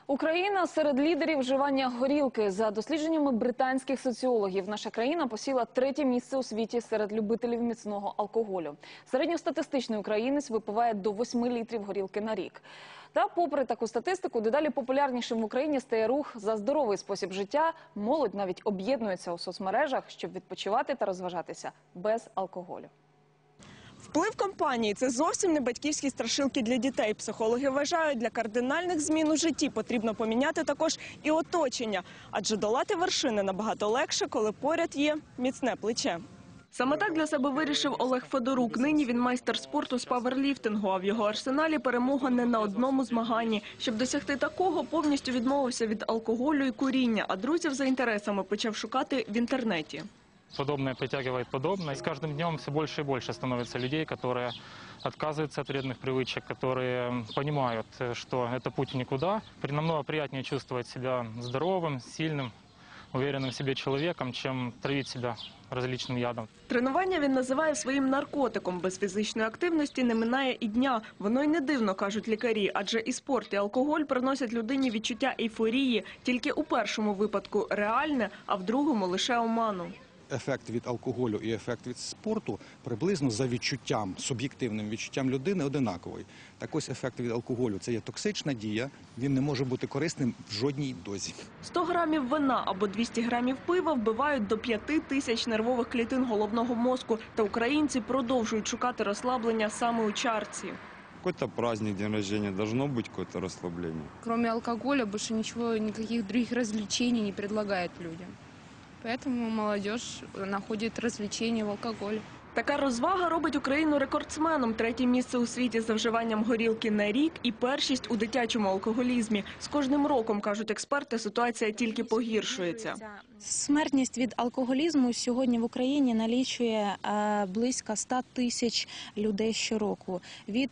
Україна серед лідерів вживання горілки. За дослідженнями британських соціологів, наша країна посіла 3-є місце у світі серед любителів міцного алкоголю. Середньостатистичний українець випиває до 8 літрів горілки на рік. Та попри таку статистику, дедалі популярнішим в Україні стає рух за здоровий спосіб життя. Молодь навіть об'єднується у соцмережах, щоб відпочивати та розважатися без алкоголю. Вплив компанії – це зовсім не батьківські страшилки для дітей. Психологи вважають, для кардинальних змін у житті потрібно поміняти також і оточення. Адже долати вершини набагато легше, коли поряд є міцне плече. Саме так для себе вирішив Олег Федорук. Нині він майстер спорту з паверліфтингу, а в його арсеналі перемога не на одному змаганні. Щоб досягти такого, повністю відмовився від алкоголю і куріння, а друзів за інтересами почав шукати в інтернеті. Подобное притягивает подобное. И с каждым днем все больше и больше становится людей, которые отказываются от вредных привычек, которые понимают, что это путь в никуда. Намного приятнее чувствовать себя здоровым, сильным, уверенным в себе человеком, чем травить себя различным ядом. Тренування він називає своїм наркотиком. Без фізичної активності не минає і дня. Воно й не дивно, кажуть лікарі, адже і спорт, і алкоголь приносять людині відчуття ейфорії. Тільки у першому випадку реальне, а в другому лише оману. Ефект від алкоголю і ефект від спорту приблизно за відчуттям, суб'єктивним відчуттям людини одинаковий. Так ось ефект від алкоголю – це є токсична дія, він не може бути корисним в жодній дозі. 100 грамів вина або 200 грамів пива вбивають до 5000 нервових клітин головного мозку. Та українці продовжують шукати розслаблення саме у чарці. Какой-то праздник, день рождения, должно быть какое-то расслабление. Кроме алкоголя больше ничего, никаких других развлечений не предлагают людям. Поэтому молодежь находит развлечения в алкоголе. Така розвага робить Україну рекордсменом. 3-є місце у світі за вживанням горілки на рік і першість у дитячому алкоголізмі. З кожним роком, кажуть експерти, ситуація тільки погіршується. Смертність від алкоголізму сьогодні в Україні налічує близько 100 тисяч людей щороку.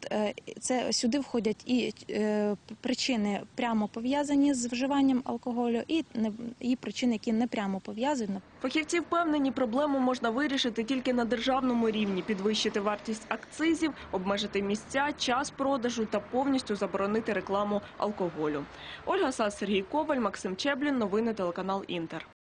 Сюди входять і причини прямо пов'язані з вживанням алкоголю, і причини, які не прямо пов'язані. Фахівці впевнені, проблему можна вирішити тільки на державному рівні, підвищити вартість акцизів, обмежити місця, час продажу та повністю заборонити рекламу алкоголю. Ольга Сас, Сергій Коваль, Максим Чеблін. Новини телеканал Інтер.